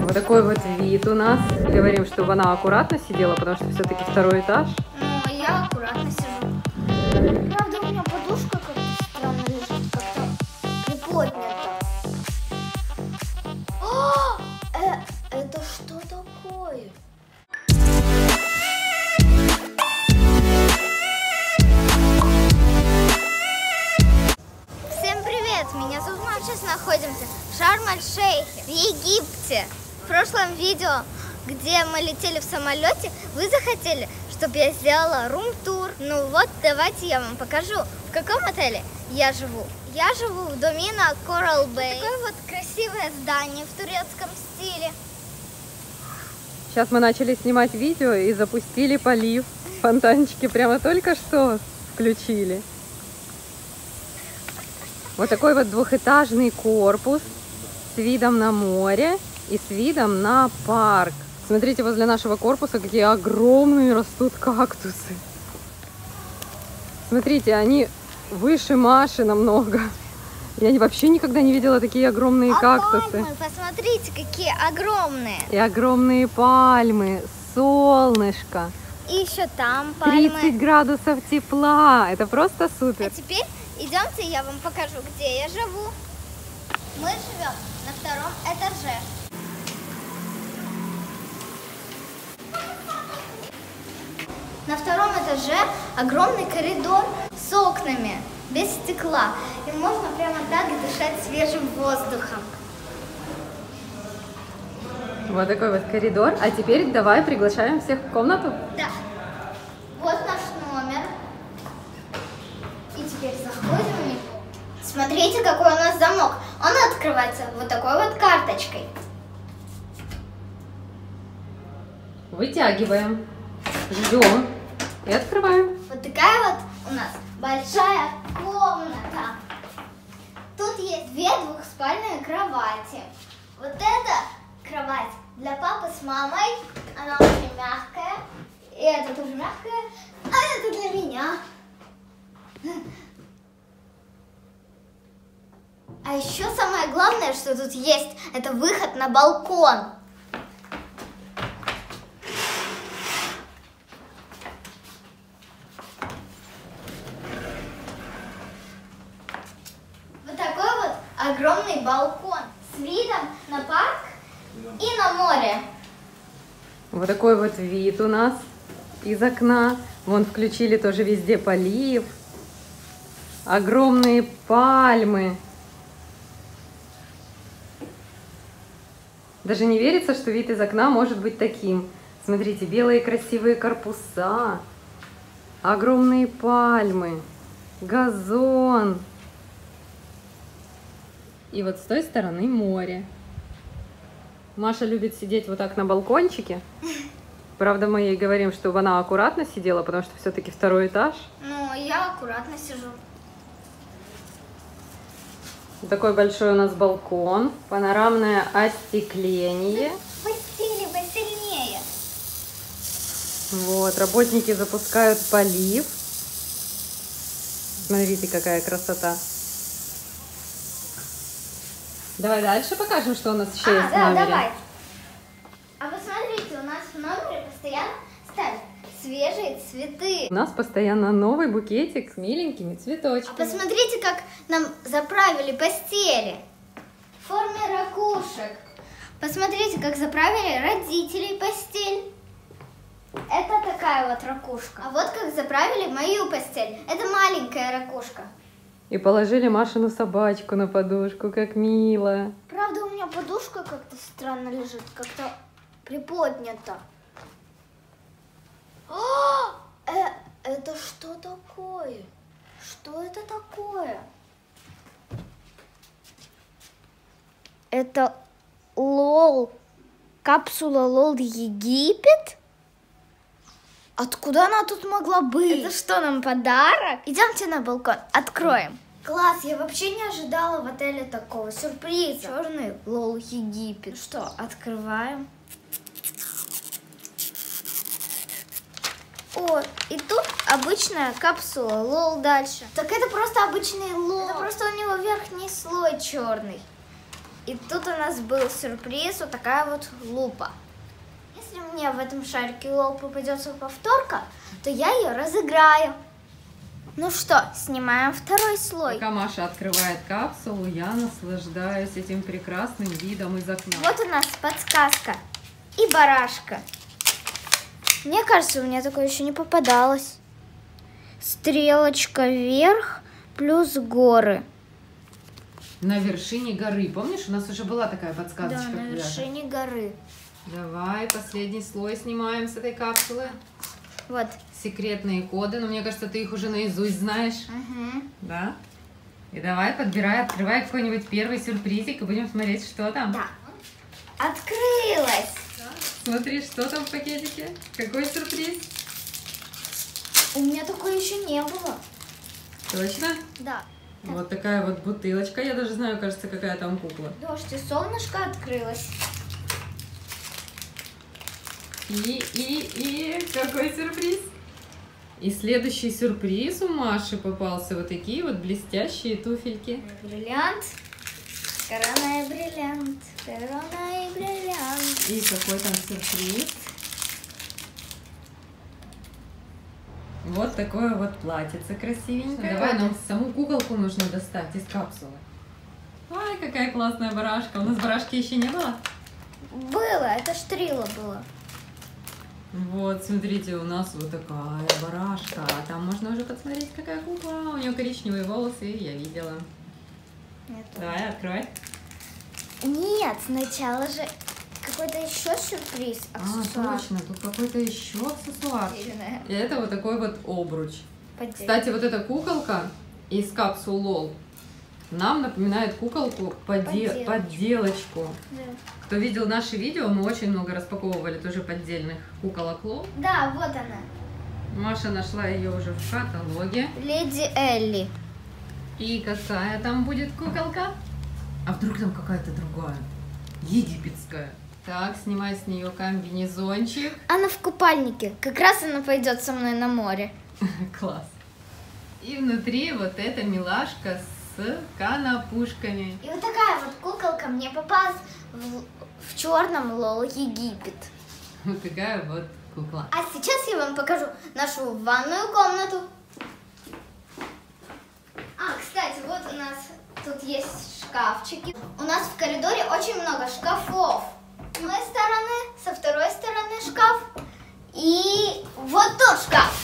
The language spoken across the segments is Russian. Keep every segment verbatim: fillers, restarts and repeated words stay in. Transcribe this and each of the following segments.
Вот такой вот вид у нас. Говорим, чтобы она аккуратно сидела, потому что все-таки второй этаж. Ну, я аккуратно сижу. Правда, у меня подушка как-то странно лежит, как-то приплотнята. О, э, это что такое? Всем привет! Меня зовут Мам. Сейчас находимся в Шарм-эль-Шейхе, в Египте. В прошлом видео, где мы летели в самолете, вы захотели, чтобы я сделала рум-тур. Ну вот, давайте я вам покажу, в каком отеле я живу. Я живу в Домино Коралл Бэй. Такое вот красивое здание в турецком стиле. Сейчас мы начали снимать видео и запустили полив. Фонтанчики прямо только что включили. Вот такой вот двухэтажный корпус с видом на море и с видом на парк. Смотрите, возле нашего корпуса какие огромные растут кактусы. Смотрите, они выше Маши намного. Я вообще никогда не видела такие огромные а кактусы. Пальмы, посмотрите, какие огромные. И огромные пальмы, солнышко. И еще там пальмы. тридцать градусов тепла. Это просто супер. А теперь идемте, я вам покажу, где я живу. Мы живем на втором этаже. На втором этаже огромный коридор с окнами, без стекла. И можно прямо так дышать свежим воздухом. Вот такой вот коридор. А теперь давай приглашаем всех в комнату. Да. Вот наш номер. И теперь заходим в него. Смотрите, какой у нас замок. Он открывается вот такой вот карточкой. Вытягиваем, ждем и открываем. Вот такая вот у нас большая комната. Тут есть две двухспальные кровати. Вот эта кровать для папы с мамой. Она очень мягкая. И эта тоже мягкая. А это для меня. А еще самое главное, что тут есть, это выход на балкон. Вот такой вот огромный балкон с видом на парк и на море. Вот такой вот вид у нас из окна. Вон включили тоже везде полив. Огромные пальмы. Даже не верится, что вид из окна может быть таким. Смотрите, белые красивые корпуса, огромные пальмы, газон. И вот с той стороны море. Маша любит сидеть вот так на балкончике. Правда, мы ей говорим, чтобы она аккуратно сидела, потому что все-таки второй этаж. Ну, я аккуратно сижу. Такой большой у нас балкон, панорамное остекление. Постели посильнее. Вот, работники запускают полив. Смотрите, какая красота. Давай дальше покажем, что у нас еще а, есть в да, номере. давай. А вы смотрите, у нас в номере постоянно ставят свежие цветы. У нас постоянно новый букетик с миленькими цветочками. А посмотрите, как нам заправили постели в форме ракушек. Посмотрите, как заправили родителей постель. Это такая вот ракушка. А вот как заправили мою постель. Это маленькая ракушка. И положили Машину собачку на подушку, как мило. Правда, у меня подушка как-то странно лежит, как-то приподнята. О, э, это что такое? Что это такое? Это лол, капсула лол Египет? Откуда она тут могла быть? Это что, нам подарок? Идемте на балкон, откроем. Класс, я вообще не ожидала в отеле такого сюрприза. Черный лол Египет. Что, открываем? О, и тут обычная капсула лол дальше. Так это просто обычный лол. Это просто у него верхний слой черный. И тут у нас был сюрприз, вот такая вот лупа. Если мне в этом шарике лол попадется повторка, то я ее разыграю. Ну что, снимаем второй слой. Пока Маша открывает капсулу, я наслаждаюсь этим прекрасным видом из окна. Вот у нас подсказка и барашка. Мне кажется, у меня такое еще не попадалось. Стрелочка вверх плюс горы. На вершине горы. Помнишь, у нас уже была такая подсказочка? Да, на вершине горы. Давай, последний слой снимаем с этой капсулы. Вот. Секретные коды, но мне кажется, ты их уже наизусть знаешь. Угу. Да? И давай, подбирай, открывай какой-нибудь первый сюрпризик и будем смотреть, что там. Да. Открылась. Смотри, что там в пакетике. Какой сюрприз? У меня такое еще не было. Точно? Да. Вот такая вот бутылочка. Я даже знаю, кажется, какая там кукла. Дождь и солнышко открылось. И, и, и, какой сюрприз? И следующий сюрприз у Маши попался. Вот такие вот блестящие туфельки. Бриллиант. Корона и бриллиант. Корона и бриллиант. И какой там сюрприз? Вот такое вот платьице красивенькое. Давай, нам саму куколку нужно достать из капсулы. Ай, какая классная барашка. У нас барашки еще не было? Было, это штрила было. Вот, смотрите, у нас вот такая барашка. А там можно уже посмотреть, какая кукла. У нее коричневые волосы, я видела. Нет. Давай, открой. Нет, сначала же какой-то еще сюрприз. Аксессуар. А, точно, тут какой-то еще аксессуар. Поддельная. И это вот такой вот обруч. Поддельная. Кстати, вот эта куколка из капсул лол нам напоминает куколку подде... Подделочку. подделочку. Да. Кто видел наши видео, мы очень много распаковывали тоже поддельных куколок лол. Да, вот она. Маша нашла ее уже в каталоге. Леди Элли. И какая там будет куколка? А вдруг там какая-то другая? Египетская. Так, снимай с нее комбинезончик. Она в купальнике. Как раз она пойдет со мной на море. Класс. И внутри вот эта милашка с канапушками. И вот такая вот куколка мне попалась в, в черном лол Египет. Вот такая вот кукла. А сейчас я вам покажу нашу ванную комнату. А, кстати, вот у нас тут есть шкафчики. У нас в коридоре очень много шкафов. С одной стороны, со второй стороны шкаф. И вот тут шкаф.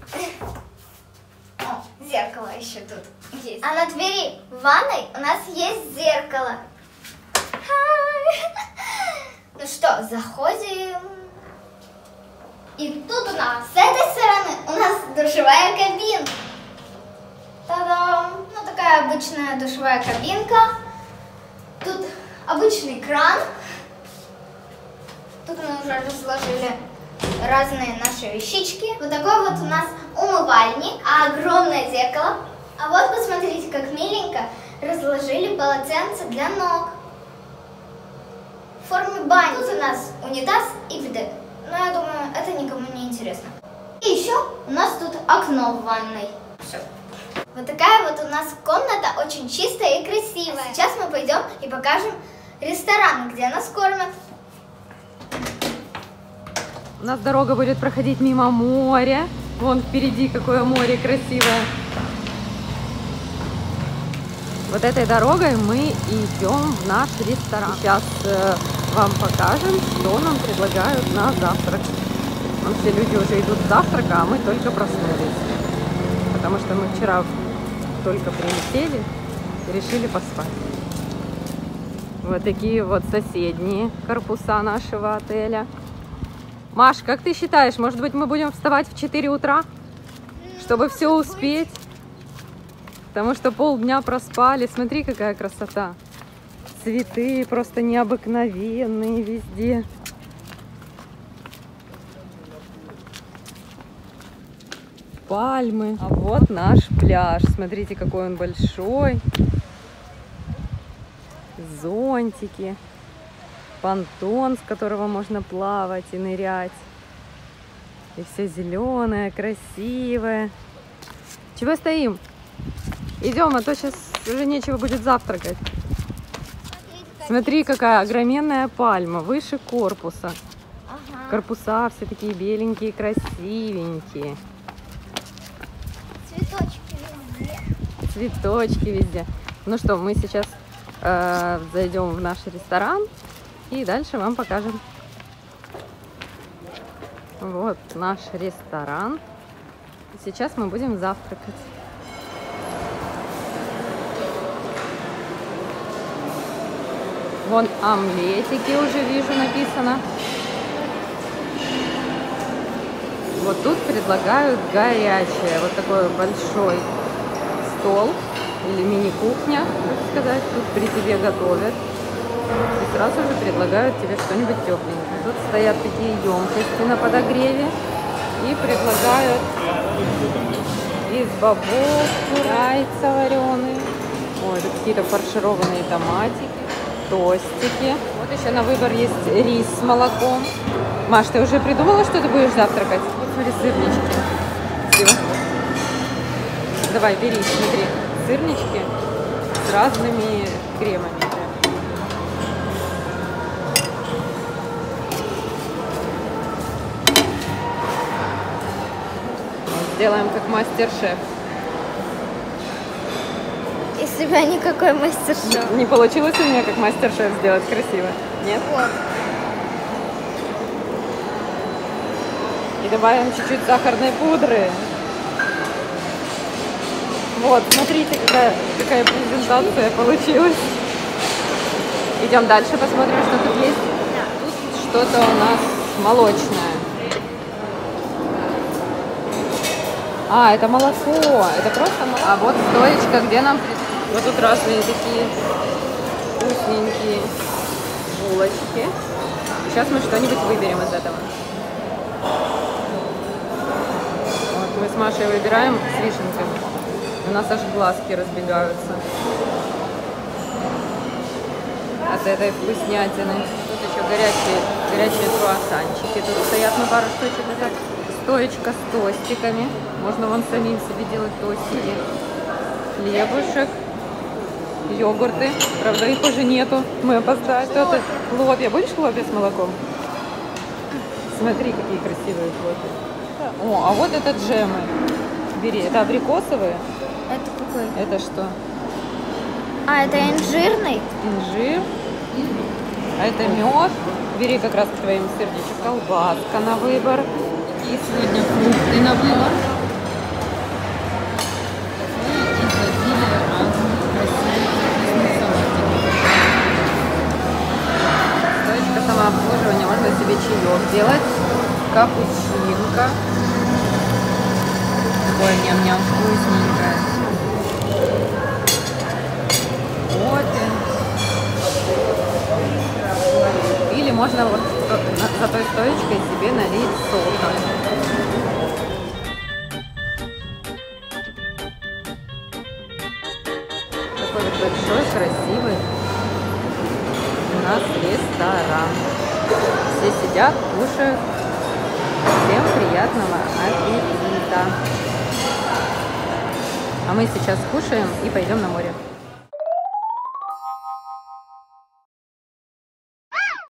О, зеркало еще тут есть. А на двери ванной у нас есть зеркало. Ну что, заходим. И тут у нас, с этой стороны, у нас душевая кабинка. Та-дам! Ну, такая обычная душевая кабинка. Тут обычный кран. Тут мы уже разложили разные наши вещички. Вот такой вот у нас умывальник, а огромное зеркало. А вот посмотрите, как миленько разложили полотенце для ног. В форме бани. Тут у нас унитаз и биdet. Но я думаю, это никому не интересно. И еще у нас тут окно в ванной. Все. Вот такая вот у нас комната, очень чистая и красивая. А сейчас мы пойдем и покажем ресторан, где нас кормят. У нас дорога будет проходить мимо моря. Вон впереди какое море красивое. Вот этой дорогой мы идем в наш ресторан. Сейчас э, вам покажем, что нам предлагают на завтрак. Вон все люди уже идут с завтрака, а мы только проснулись. Потому что мы вчера только прилетели и решили поспать. Вот такие вот соседние корпуса нашего отеля. Маш, как ты считаешь, может быть, мы будем вставать в четыре утра, чтобы все успеть? Потому что полдня проспали. Смотри, какая красота. Цветы просто необыкновенные везде. Пальмы. А вот наш пляж. Смотрите, какой он большой. Зонтики. Понтон, с которого можно плавать и нырять. И все зеленое, красивое. Чего стоим? Идем, а то сейчас уже нечего будет завтракать. Смотри, какая огроменная пальма, выше корпуса. Ага. Корпуса все такие беленькие, красивенькие. Цветочки везде. Цветочки везде. Ну что, мы сейчас э, зайдем в наш ресторан и дальше вам покажем. Вот наш ресторан. Сейчас мы будем завтракать. Вон омлетики уже вижу написано. Вот тут предлагают горячее. Вот такой большой стол или мини-кухня, так сказать. Тут при тебе готовят. И сразу же предлагают тебе что-нибудь тепленькое. Тут стоят такие емкости на подогреве. И предлагают из бобов, яйца вареные. Ой, тут какие-то фаршированные томатики, тостики. Вот еще на выбор есть рис с молоком. Маш, ты уже придумала, что ты будешь завтракать? Вот смотри, сырнички. Все. Давай, бери, смотри. Сырнички с разными кремами. Сделаем как мастер-шеф. Из себя никакой мастер-шеф. Не получилось у меня как мастер-шеф сделать красиво? Нет? Вот. И добавим чуть-чуть сахарной пудры. Вот, смотрите, какая, какая презентация получилась. Идем дальше, посмотрим, что тут есть. Тут что-то у нас молочное. А, это молоко. Это просто молоко. А вот стоечка, где нам... Вот тут разные такие вкусненькие булочки. Сейчас мы что-нибудь выберем из этого. Вот мы с Машей выбираем с вишенками. У нас аж глазки разбегаются от этой вкуснятины. Тут еще горячие, горячие круассанчики. Тут стоят на пару штучек. Это стоечка с тостиками. Можно вон самим себе делать тостики. Хлебушек. Йогурты. Правда, их уже нету. Мы опоздали. Что-то хлопья. Будешь хлопья с молоком? Смотри, какие красивые хлопья. О, а вот это джемы. Бери. Это абрикосовые. Это какой? Это что? А, это инжирный? Инжир. А это мед. Бери как раз к твоим сердечкам. Колбаска на выбор. И сегодня фрукты на выбор. Стоечка самообслуживания. Можно себе чаек делать. Капучинка. Ой, ням-ням, вкусненькая. Кофе. Или можно вот за той стоечкой себе налить сока. Такой вот большой, красивый у нас ресторан. Все сидят, кушают. Всем приятного аппетита. А мы сейчас кушаем и пойдем на море.